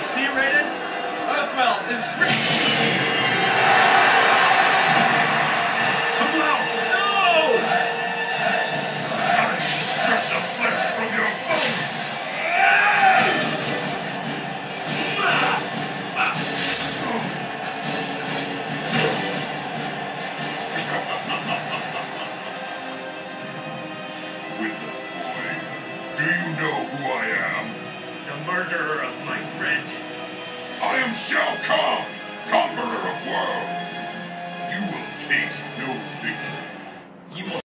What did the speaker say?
C-rated, Earthwell is free. Come out! No! I strip the flesh from your bones! Witness, boy, do you know who I am? The murderer of my friend. I am Shao Kahn, conqueror of worlds. You will taste no victory. You will